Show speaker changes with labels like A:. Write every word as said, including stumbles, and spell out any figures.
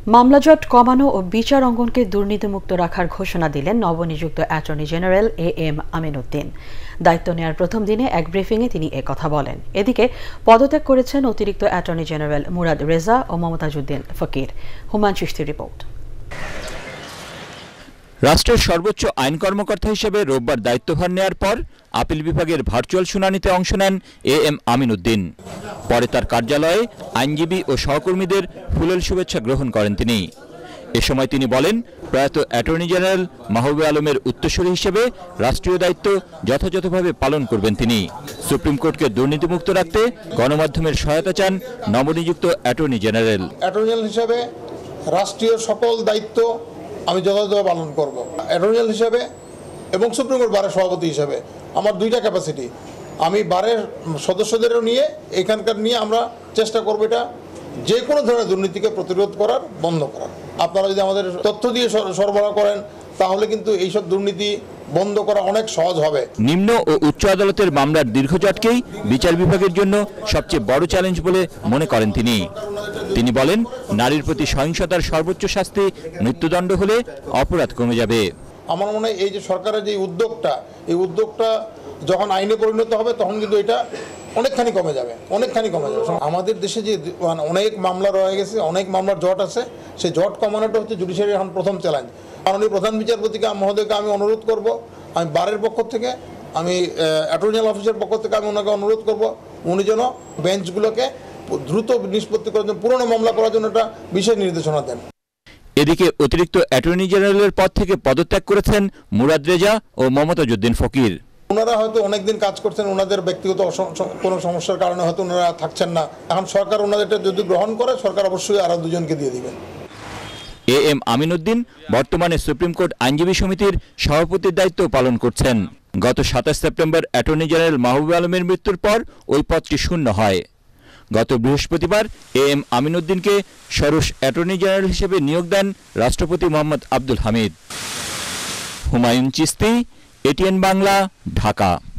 A: মামলাজট কমানো ও বিচার অঙ্গনকে দুর্নীতিমুক্ত রাখার ঘোষণা দিলেন নবনিযুক্ত attorney general A M Aminuddin. দায়িত্ব নেয়ার প্রথম দিনে এক ব্রিফিংয়ে তিনি একথা বলেন। এদিকে পদত্যাগ করেছেন অতিরিক্ত অ্যাটর্নি জেনারেল মুরাদ রেজা ও মমতাজউদ্দিন ফকির। হুমায়ুন চিশতির রিপোর্ট।
B: রাষ্ট্রের সর্বোচ্চ আইন কর্মকর্তা হিসেবে রোববার দায়িত্বভার নেয়ার পর আপিল বিভাগের ভার্চুয়াল শুনানিতে অংশ নেন এ এম আমিনউদ্দিন। পরে তার কার্যালয়ে আইনজীবী ও সহকর্মীদের ফুলেল শুভেচ্ছা গ্রহণ করেন তিনি। এ সময় তিনি বলেন, প্রয়াত অ্যাটর্নি জেনারেল মাহবুবে আলমের উত্তরসূরি হিসেবে রাষ্ট্রীয় দায়িত্ব যথাযথভাবে পালন করবেন তিনি। সুপ্রিম কোর্টকে দুর্নীতিমুক্ত রাখতে গণমাধ্যমের সহায়তা চান নবনিযুক্ত অ্যাটর্নি জেনারেল।
C: অ্যাটর্নি জেনারেল হিসেবে রাষ্ট্রীয় সকল দায়িত্ব আমি যথাযথভাবে পালন করব। অ্যাটর্নি জেনারেল হিসেবে এবং সুপ্রিম কোর্ট বারের সভাপতি হিসেবে আমার দুইটা ক্যাপাসিটি। আমি বারের সদস্যদেরও নিয়ে এখানকার নিয়ে আমরা চেষ্টা করব এটা যে কোনো ধরনের দুর্নীতিকে প্রতিরোধ করার, বন্ধ করার। আপনারা যদি আমাদের তথ্য দিয়ে সরবরাহ করেন তাহলে কিন্তু এইসব দুর্নীতি বন্ধ করা অনেক সহজ হবে।
B: নিম্ন ও উচ্চ আদালতের মামলার দীর্ঘজটকেই বিচার বিভাগের জন্য সবচেয়ে বড় চ্যালেঞ্জ বলে মনে করেন তিনি। তিনি বলেন, নারীর প্রতি সহিংসতার সর্বোচ্চ শাস্তি মৃত্যুদণ্ড হলে অপরাধ কমে যাবে।
C: আমার মনে হয় এই যে সরকারের যে উদ্যোগটা, এই উদ্যোগটা যখন আইনে পরিণত হবে তখন কিন্তু এটা অনেকখানি কমে যাবে, অনেকখানি কমে যাবে। আমাদের দেশে যে অনেক মামলা রয়ে গেছে, অনেক মামলার জট আছে, সেই জট কমানোটা হচ্ছে জুডিশিয়ারির এখন প্রথম চ্যালেঞ্জ। মাননীয় প্রধান বিচারপতিকে মহোদয়কে আমি অনুরোধ করব, আমি বারের পক্ষ থেকে, আমি অ্যাটর্নি জেনারেল অফিসের পক্ষ থেকে আমি ওনাকে অনুরোধ করব, উনি যেন বেঞ্চগুলোকে দ্রুত নিষ্পত্তি করার জন্য, পুরনো মামলা করার জন্য একটা বিশেষ নির্দেশনা দেন।
B: এদিকে অতিরিক্ত অ্যাটর্নি জেনারেলের পদ থেকে পদত্যাগ করেছেন মুরাদ রেজা ও মমতাজউদ্দিন ফকির।
C: ওনারা হয়তো অনেকদিন কাজ করছেন, ওনাদের ব্যক্তিগত কোনো সমস্যার কারণে হয়তো ওনারা থাকছেন না। এখন সরকার ওনাদেরটা যদি গ্রহণ করে, সরকার অবশ্যই আরও দুজনকে দিয়ে দিবেন।
B: এ এম আমিনউদ্দিন বর্তমানে সুপ্রিম কোর্ট আইনজীবী সমিতির সভাপতির দায়িত্ব পালন করছেন। গত সাতাশ সেপ্টেম্বর অ্যাটর্নি জেনারেল মাহবুবে আলমের মৃত্যুর পর ওই পদটি শূন্য হয়। গত বৃহস্পতিবার এ এম আমিনউদ্দিনকে ষোড়শ অ্যাটর্নি জেনারেল হিসেবে নিয়োগ দেন রাষ্ট্রপতি মোহাম্মদ আব্দুল হামিদ। হুমায়ুন চিশতি, এটিএন বাংলা, ঢাকা।